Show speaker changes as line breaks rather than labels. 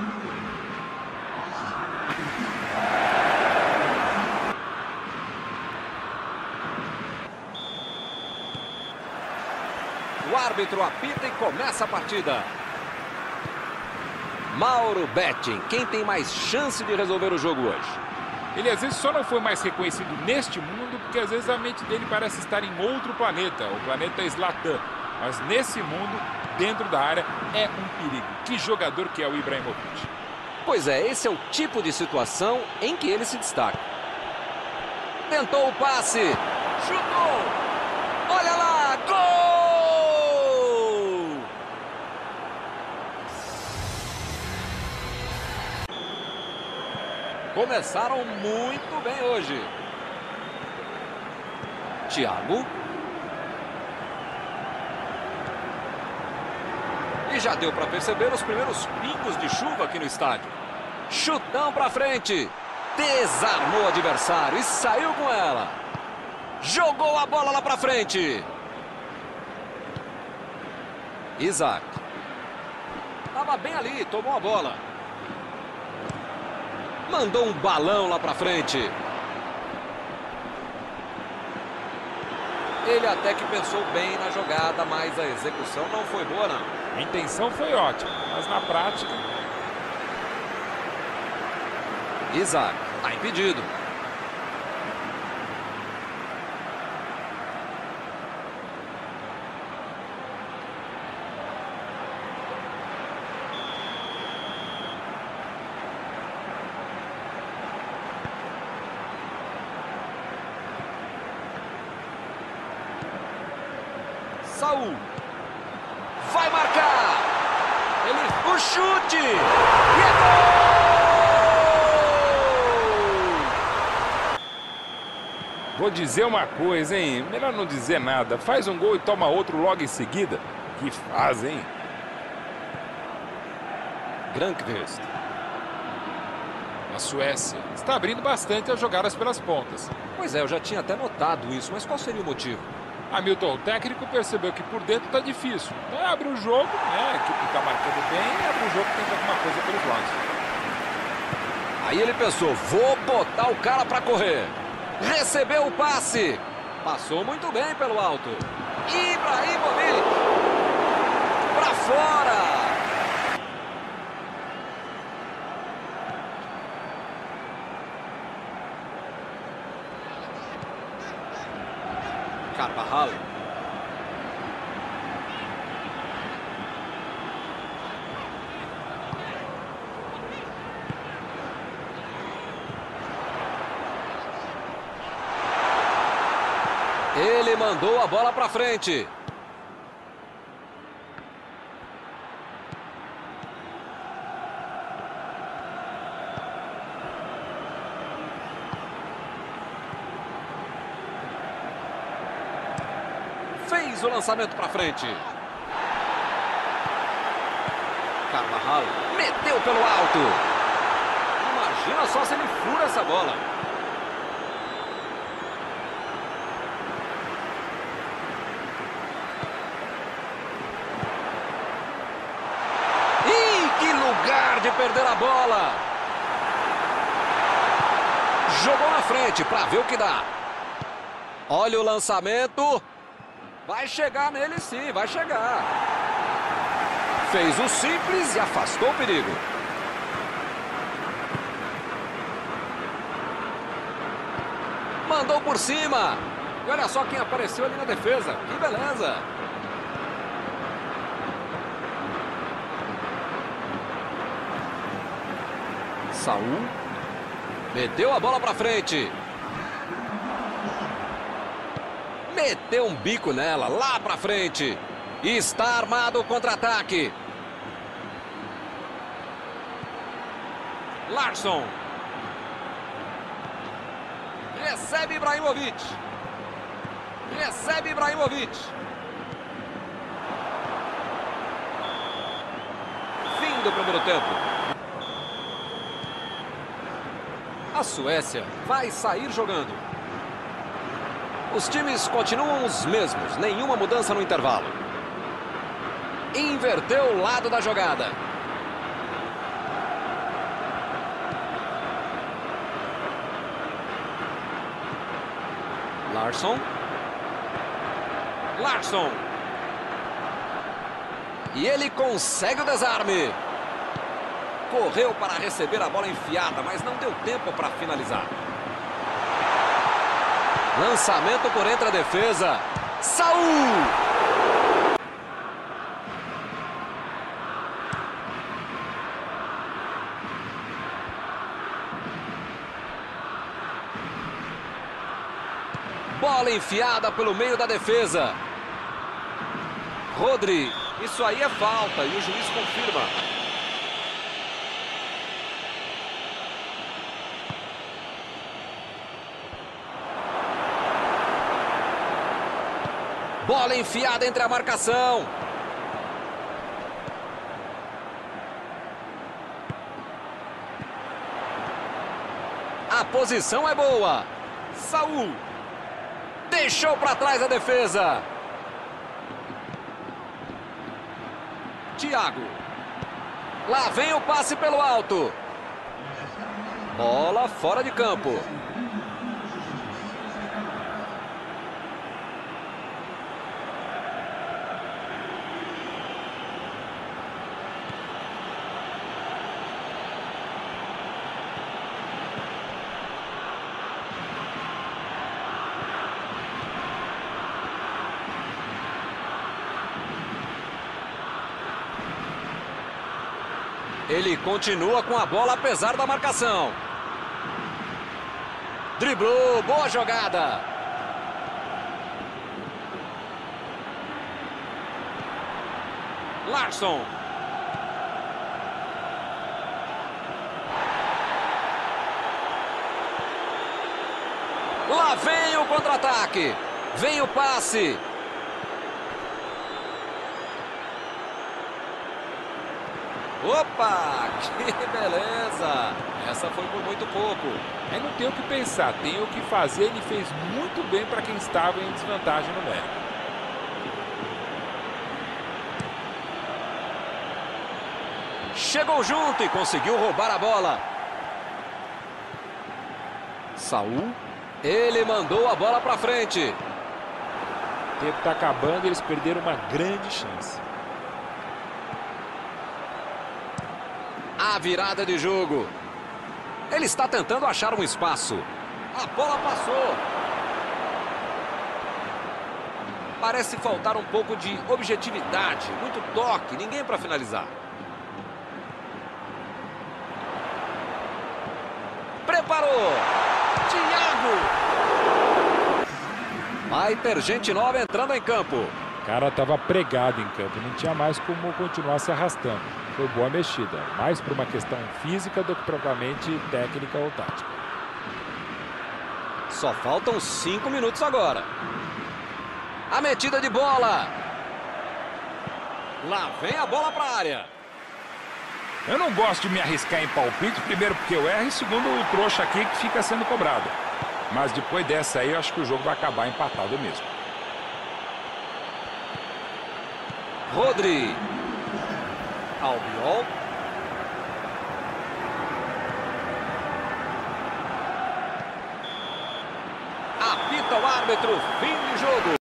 O árbitro apita e começa a partida. Mauro Betting, quem tem mais chance de resolver o jogo hoje?
Ele às vezes só não foi mais reconhecido neste mundo porque às vezes a mente dele parece estar em outro planeta, o planeta Zlatan. Mas nesse mundo, dentro da área, é um perigo. Que jogador que é o Ibrahimovic.
Pois é, esse é o tipo de situação em que ele se destaca. Tentou o passe. Chutou. Olha lá, gol! Começaram muito bem hoje. Thiago. E já deu para perceber os primeiros pingos de chuva aqui no estádio. Chutão para frente. Desarmou o adversário e saiu com ela. Jogou a bola lá para frente. Isaac. Estava bem ali, tomou a bola. Mandou um balão lá para frente. Ele até que pensou bem na jogada, mas a execução não foi boa, não.
A intenção foi ótima, mas na prática...
Isaac, está impedido. Saul. Vai marcar. O chute. E é gol!
Vou dizer uma coisa, hein? Melhor não dizer nada. Faz um gol e toma outro logo em seguida. Que faz, hein?
Granqvist.
A Suécia está abrindo bastante as jogadas pelas pontas.
Pois é, eu já tinha até notado isso, mas qual seria o motivo?
Hamilton, o técnico, percebeu que por dentro está difícil. Então abre o jogo, né? A equipe está marcando bem, abre o jogo e tenta alguma coisa pelos lados.
Aí ele pensou, vou botar o cara para correr. Recebeu o passe. Passou muito bem pelo alto. Ibrahimovic. Para fora. Carvajal. Ele mandou a bola para frente. Fez o lançamento para frente. Carvajal meteu pelo alto. Imagina só se ele fura essa bola. Ih, que lugar de perder a bola. Jogou na frente para ver o que dá. Olha o lançamento. Vai chegar nele sim, vai chegar. Fez o simples e afastou o perigo. Mandou por cima. E olha só quem apareceu ali na defesa. Que beleza. Saul. Meteu a bola para frente. Meteu um bico nela, lá pra frente. E está armado o contra-ataque. Larsson. Recebe Ibrahimovic. Recebe Ibrahimovic. Fim do primeiro tempo. A Suécia vai sair jogando. Os times continuam os mesmos, nenhuma mudança no intervalo. Inverteu o lado da jogada. Larsson. Larsson. E ele consegue o desarme. Correu para receber a bola enfiada, mas não deu tempo para finalizar. Lançamento por entre a defesa. Saul! Bola enfiada pelo meio da defesa. Rodri. Isso aí é falta e o juiz confirma. Bola enfiada entre a marcação. A posição é boa. Saul. Deixou para trás a defesa. Thiago. Lá vem o passe pelo alto. Bola fora de campo. Ele continua com a bola apesar da marcação. Driblou, boa jogada. Larsson. Lá vem o contra-ataque. Vem o passe. Opa, que beleza! Essa foi por muito pouco.
Aí não tem o que pensar, tem o que fazer. Ele fez muito bem para quem estava em desvantagem numérica.
Chegou junto e conseguiu roubar a bola. Saul. Ele mandou a bola para frente.
O tempo está acabando e eles perderam uma grande chance.
A virada de jogo. Ele está tentando achar um espaço. A bola passou. Parece faltar um pouco de objetividade. Muito toque, ninguém para finalizar. Preparou. Thiago. Vai ter gente nova entrando em campo.
O cara estava pregado em campo, não tinha mais como continuar se arrastando. Foi boa mexida, mais por uma questão física do que propriamente técnica ou tática.
Só faltam 5 minutos agora. A metida de bola. Lá vem a bola para a área.
Eu não gosto de me arriscar em palpite, primeiro porque eu erro e segundo o trouxa aqui que fica sendo cobrado. Mas depois dessa aí eu acho que o jogo vai acabar empatado mesmo.
Rodri. Albiol. Apita o árbitro, fim de jogo.